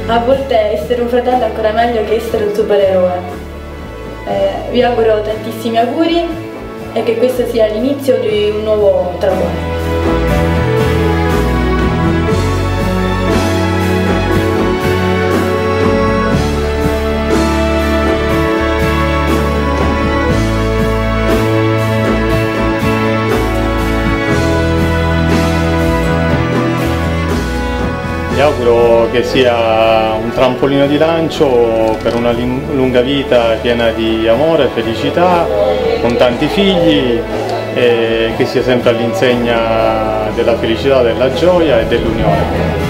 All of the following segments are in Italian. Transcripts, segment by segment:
A volte essere un fratello è ancora meglio che essere un supereroe. Vi auguro tantissimi auguri e che questo sia l'inizio di un nuovo traguardo. Mi auguro che sia un trampolino di lancio per una lunga vita piena di amore e felicità, con tanti figli, e che sia sempre all'insegna della felicità, della gioia e dell'unione.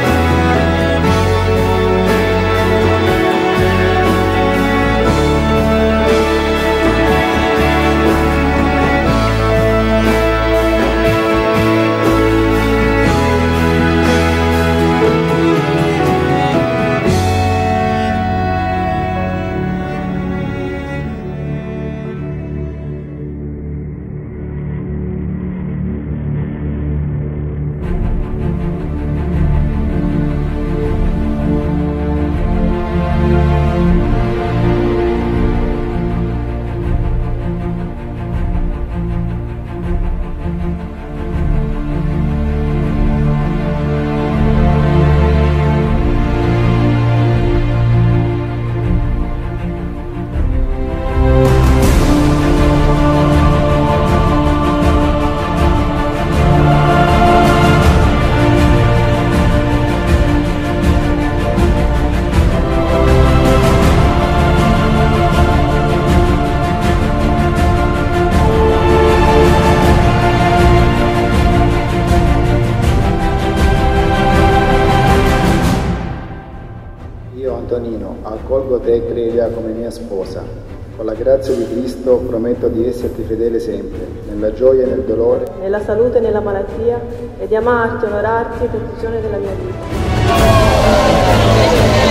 Io, Antonino, accolgo te, Clelia, come mia sposa. Con la grazia di Cristo prometto di esserti fedele sempre, nella gioia e nel dolore, nella salute e nella malattia, e di amarti, onorarti per tutti i giorni della mia vita.